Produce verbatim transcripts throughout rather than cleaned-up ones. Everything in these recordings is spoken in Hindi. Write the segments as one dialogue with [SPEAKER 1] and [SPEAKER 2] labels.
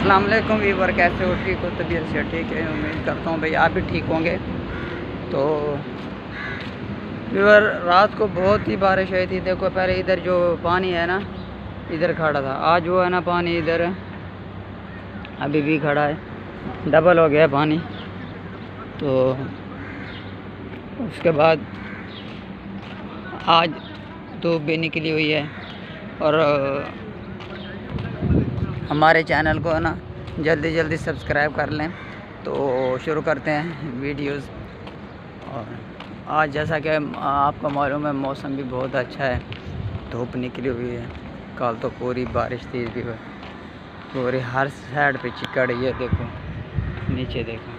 [SPEAKER 1] अस्सलाम वालेकुम वीवर, कैसे हो? ठीक हो? तबीयत से ठीक है? उम्मीद करता हूँ भाई आप भी ठीक होंगे। तो वीवर, रात को बहुत ही बारिश आई थी। देखो पहले इधर जो पानी है ना, इधर खड़ा था, आज वो है ना पानी इधर अभी भी खड़ा है, डबल हो गया पानी। तो उसके बाद आज धूप भी निकली हुई है और हमारे चैनल को है ना जल्दी जल्दी सब्सक्राइब कर लें। तो शुरू करते हैं वीडियोस। और आज जैसा कि आपको मालूम है मौसम भी बहुत अच्छा है, धूप निकली हुई है। कल तो पूरी बारिश थी भी, पूरी हर साइड पे चिकड़, ये देखो नीचे देखो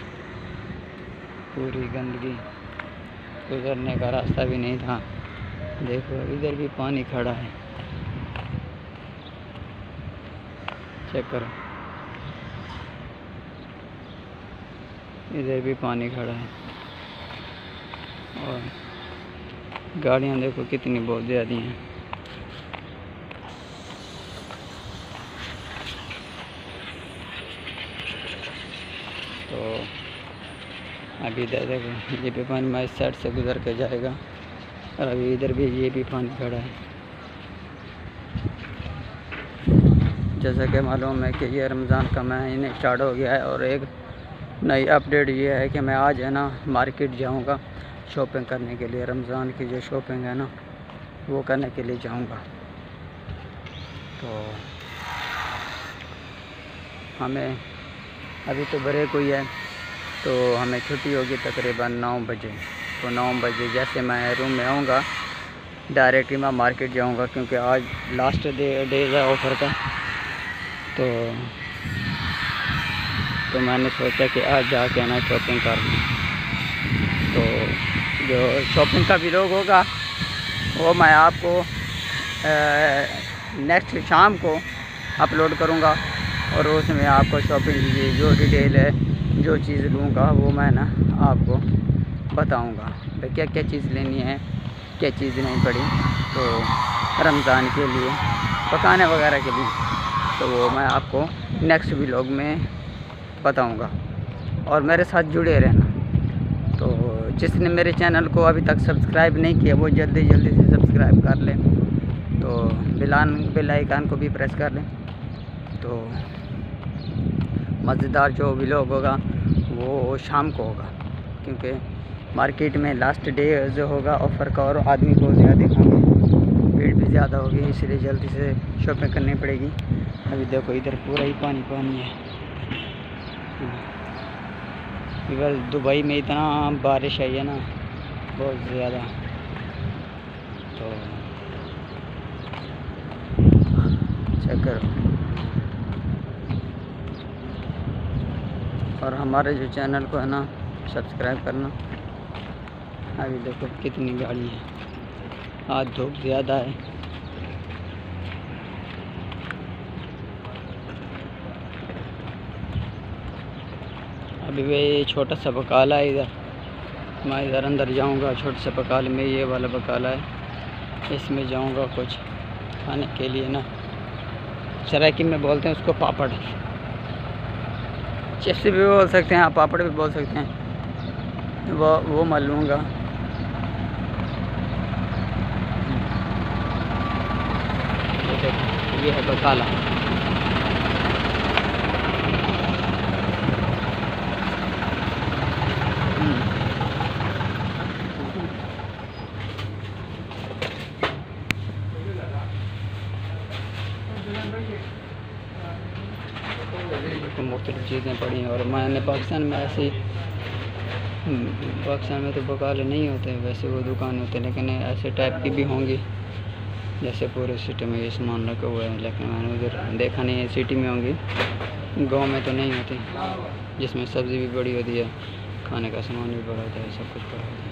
[SPEAKER 1] पूरी गंदगी, गुजरने का रास्ता भी नहीं था। देखो इधर भी पानी खड़ा है, चेक करो, इधर भी पानी खड़ा है। और गाड़ियाँ देखो कितनी बहुत ज़्यादा हैं। तो अभी इधर देखो ये भी पानी हमारे साइड से गुजर के जाएगा और अभी इधर भी ये भी पानी खड़ा है। जैसा कि मालूम है कि ये रमज़ान का महीने स्टार्ट हो गया है और एक नई अपडेट ये है कि मैं आज है ना मार्केट जाऊंगा शॉपिंग करने के लिए। रमज़ान की जो शॉपिंग है ना वो करने के लिए जाऊंगा। तो हमें अभी तो ब्रेक हुई है, तो हमें छुट्टी होगी तकरीबन नौ बजे। तो नौ बजे जैसे मैं रूम में आऊँगा डायरेक्ट ही मैं मार्केट जाऊँगा, क्योंकि आज लास्ट डे डेज है ऑफ़र का। तो तो मैंने सोचा कि आज जाके ना शॉपिंग कर लूँ। तो जो शॉपिंग का व्लॉग होगा वो मैं आपको नेक्स्ट शाम को अपलोड करूँगा और उसमें आपको शॉपिंग की जो डिटेल है, जो चीज़ लूँगा वो मैं ना आपको बताऊँगा भाई क्या क्या चीज़ लेनी है, क्या चीज़ नहीं पड़ी। तो रमज़ान के लिए पकाने वगैरह के लिए तो वो मैं आपको नेक्स्ट व्लॉग में बताऊंगा और मेरे साथ जुड़े रहना। तो जिसने मेरे चैनल को अभी तक सब्सक्राइब नहीं किया वो जल्दी जल्दी से सब्सक्राइब कर लें। तो बेलान बेल आइकन को भी प्रेस कर लें। तो मज़ेदार जो व्लॉग होगा वो शाम को होगा, क्योंकि मार्केट में लास्ट डे जो होगा ऑफ़र का और आदमी बहुत ज़्यादा होंगे, भीड़ भी ज़्यादा होगी, इसलिए जल्दी से शॉपिंग करनी पड़ेगी। अभी देखो इधर पूरा ही पानी पानी है। इधर दुबई में इतना बारिश आई है ना बहुत ज़्यादा। तो चेक करो। और हमारे जो चैनल को है ना सब्सक्राइब करना। अभी देखो कितनी गाड़ी है, आज धूप ज़्यादा है। अभी वे छोटा सा बकाला है इधर, मैं इधर अंदर जाऊंगा। छोटे से बकाले में ये वाला बकाला है, इसमें जाऊंगा कुछ खाने के लिए ना। सराइकी में बोलते हैं उसको पापड़, चिप्स भी बोल सकते हैं आप, पापड़ भी बोल सकते हैं। वो वो मैं लूँगा। ये है बकाला। मुख्तलिफ चीज़ें पड़ी हैं। और मैंने पाकिस्तान में ऐसी पाकिस्तान में तो बकाले नहीं होते, वैसे वो दुकान होते हैं, लेकिन ऐसे टाइप की भी होंगी जैसे पूरे सिटी में ये सामान रखा हुआ है। लेकिन मैंने उधर देखा नहीं है, सिटी में होंगी, गांव में तो नहीं होती, जिसमें सब्ज़ी भी बड़ी होती है, खाने का सामान भी बड़ा होता है, सब कुछ बड़ा होता है।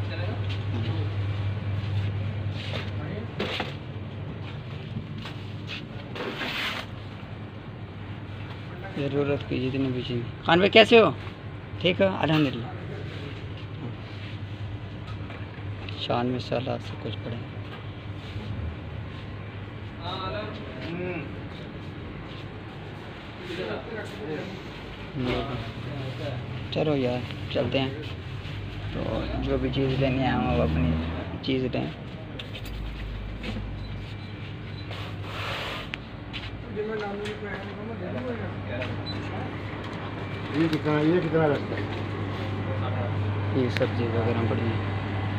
[SPEAKER 1] ज़रूरत की जितनी भी चीज़। खान भाई कैसे हो? ठीक है अल्हम्दुलिल्लाह। शान में सलाद से कुछ पड़े। चलो यार चलते हैं। तो जो भी चीज़ लेनी है हम अपनी चीज़ लें।
[SPEAKER 2] ये कितना ये कितना लगता है?
[SPEAKER 1] ये सब्ज़ी वगैरह पड़ी है,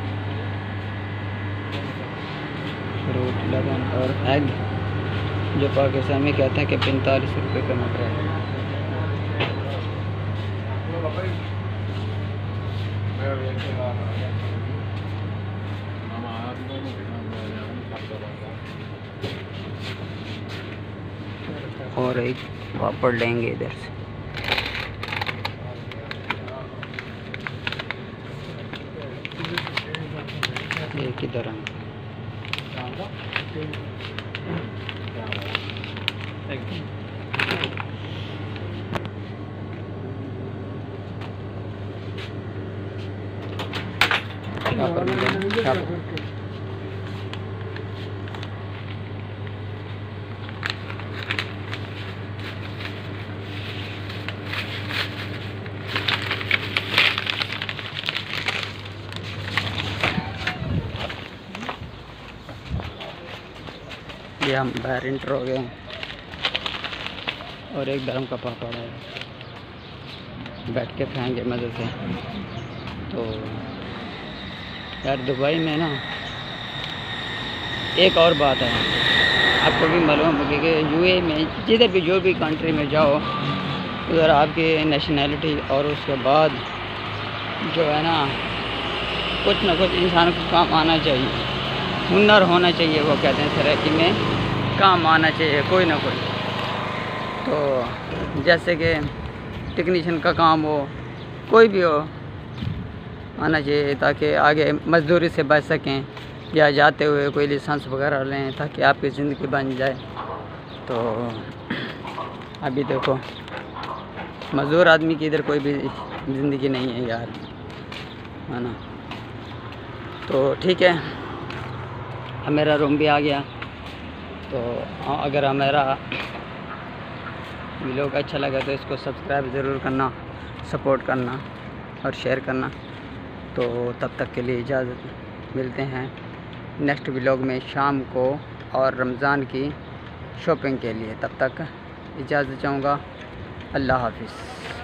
[SPEAKER 1] फ्रूट लेमन और एग, जो पाकिस्तान में कहते हैं कि पैंतालीस रुपये का मटर है। और एक पापड़ लेंगे इधर से। ये किधर है? ये हम बाहर इंटर हो गए हैं और एक धर्म का पापड़ है, बैठ के खाएंगे मज़े से। तो यार दुबई में ना एक और बात है, आपको भी मालूम होगी कि यूए में जिधर भी जो भी कंट्री में जाओ उधर आपकी नेशनैलिटी और उसके बाद जो है ना कुछ ना कुछ इंसान को काम आना चाहिए, हुनर होना चाहिए। वो कहते हैं तैराकी में काम आना चाहिए कोई ना कोई। तो जैसे कि टेक्नीशियन का काम हो, कोई भी हो, आना चाहिए ताकि आगे मजदूरी से बच सकें, या जाते हुए कोई लाइसेंस वगैरह लें ताकि आपकी ज़िंदगी बन जाए। तो अभी देखो मज़दूर आदमी की इधर कोई भी ज़िंदगी नहीं है यार, है ना। तो ठीक है, अब मेरा रूम भी आ गया। तो अगर हमारा वीडियो अच्छा लगा तो इसको सब्सक्राइब ज़रूर करना, सपोर्ट करना और शेयर करना। तो तब तक के लिए इजाज़त, मिलते हैं नेक्स्ट व्लॉग में शाम को और रमज़ान की शॉपिंग के लिए। तब तक इजाज़त चाहूँगा। अल्लाह हाफ़िज़।